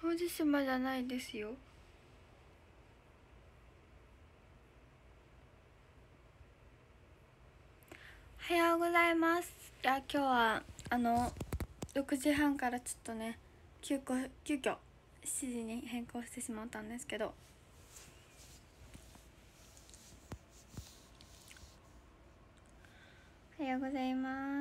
淡路島じゃないですよ。おはようございます。いや今日は6時半からちょっとね急遽7時に変更してしまったんですけど、おはようございます。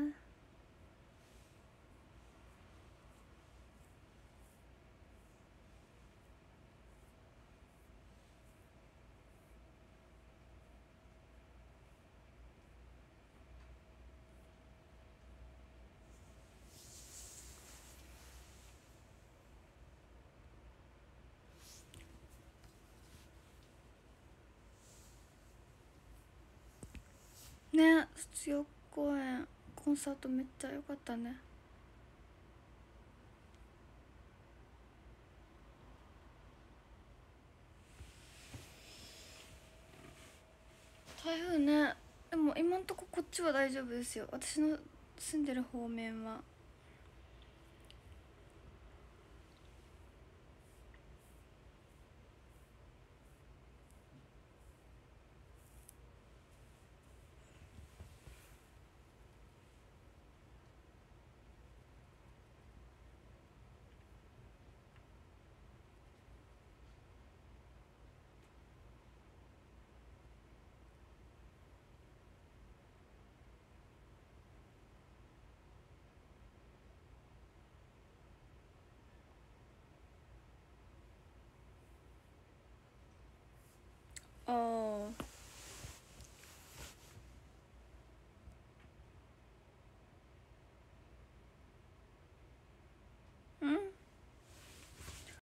ね、卒業公演コンサートめっちゃ良かったね。台風ね、でも今んとここっちは大丈夫ですよ。私の住んでる方面は。ああ、